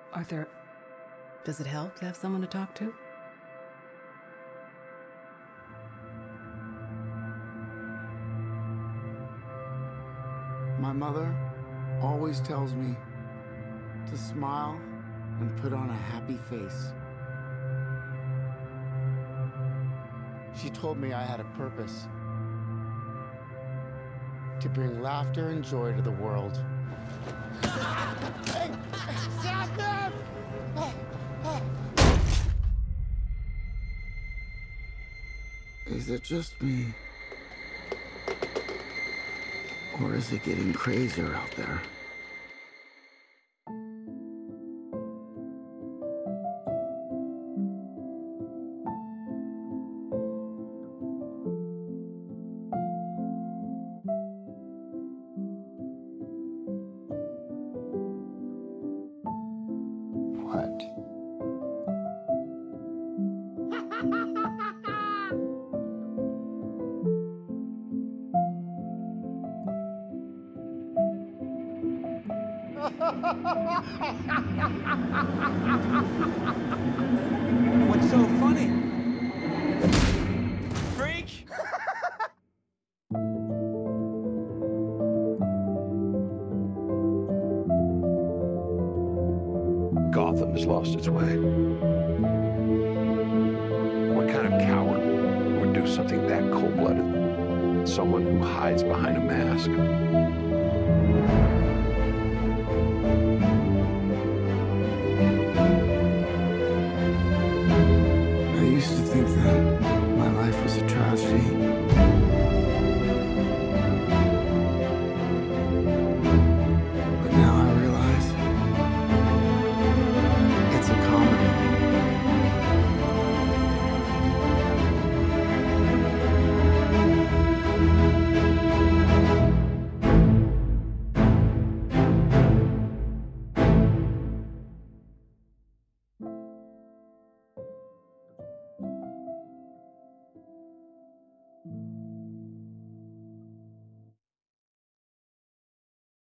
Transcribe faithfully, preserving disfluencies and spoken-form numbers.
Arthur, does it help to have someone to talk to? My mother always tells me to smile and put on a happy face. She told me I had a purpose to bring laughter and joy to the world. Hey, stop them! Is it just me? Or is it getting crazier out there? What? What's so funny? Freak! Gotham has lost its way. What kind of coward would do something that cold-blooded? Someone who hides behind a mask.